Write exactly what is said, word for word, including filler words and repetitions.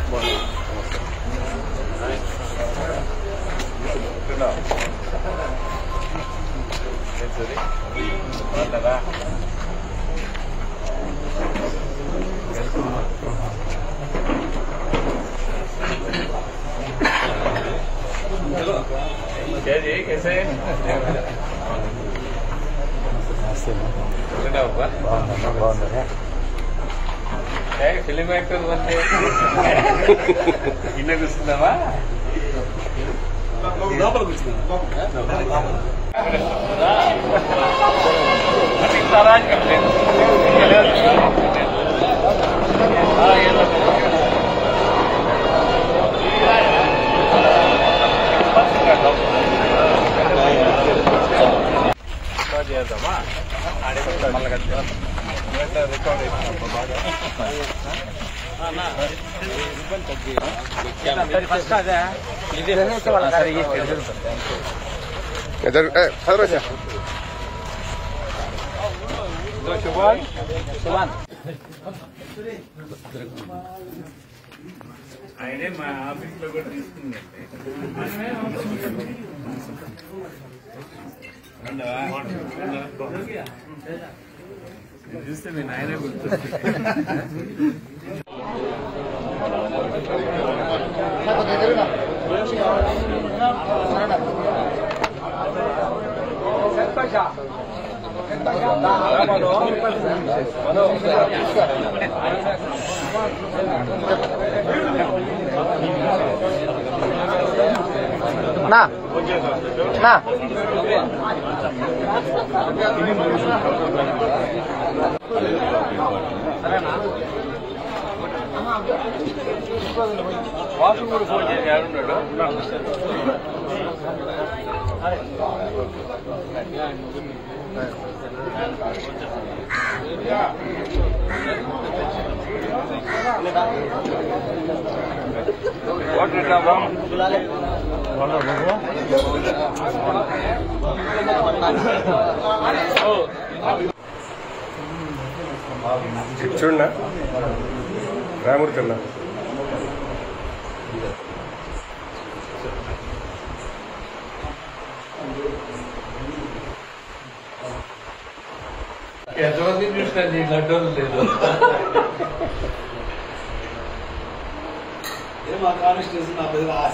कैसे film actor వందే ఇన్న కూర్చున్నావా లోపల కూర్చున్నా చేద్దామా మళ్ళీ రికవర్ అయిపోయినప్పుడు బాగా ఫస్ట్ అదే ఇది శుభాన్ శుభాన్ ఆయనే మా ఆఫీస్ లో కూడా తీసుకుందండి చూస్తే మీ నాయనే గుర్తొస్తుంది నా నా వాషింగ్ కూడా ఫోన్ చేసి ఆడున్నాడు వాటర్ డ్రామా చూడన్నా రామూర్తి అన్నా ఎంతమంది చూసినా నీ లడ్డూలు లేదు మా కాన్స్టిట్యూషన్ నా పెద్ద ఆశ